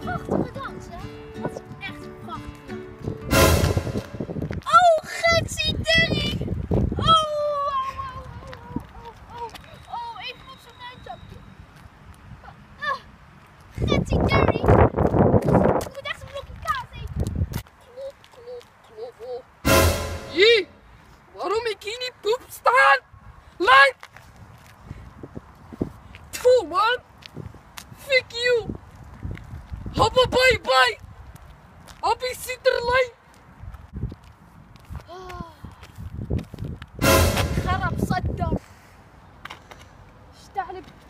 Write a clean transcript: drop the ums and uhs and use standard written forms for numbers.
prachtige dans, hè? Dat is echt een prachtige dans. Oh, Getsie Danny! Oh, even op zo'n uitzakje. Getsie Danny! Ik moet echt een blokje kaas eten. Klop. Jee, waarom ik hier niet poep staan? Lang! Tfoe, man! Fuck you! Hoppa, bye! Happy Sitterlijn! Garab Saddam. Sta